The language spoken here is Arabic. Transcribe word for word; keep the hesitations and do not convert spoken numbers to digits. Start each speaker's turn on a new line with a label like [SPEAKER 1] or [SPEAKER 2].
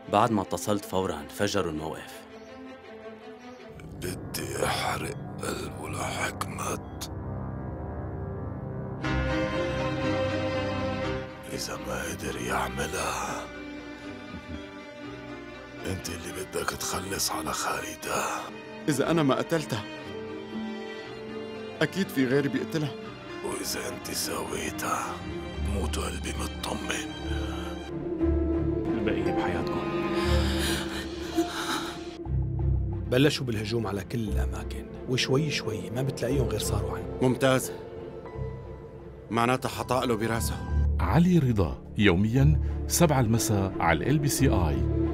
[SPEAKER 1] بعد ما اتصلت فورا فجروا الموقف.
[SPEAKER 2] بدي احرق قلبه لحكمت. إذا ما قدر يعملها، انت اللي بدك تخلص على خالدة.
[SPEAKER 3] إذا أنا ما قتلتها أكيد في غيري بيقتلها.
[SPEAKER 2] وإذا انت سويتها موت قلبي مطمن.
[SPEAKER 4] البقية بحياتكم.
[SPEAKER 5] بلشوا بالهجوم على كل الأماكن، وشوي شوي ما بتلاقيهم غير صاروا عنه.
[SPEAKER 3] ممتاز، معناتها حطأ له براسه.
[SPEAKER 6] علي رضا، يومياً سبعة المساء على ال بي سي آي.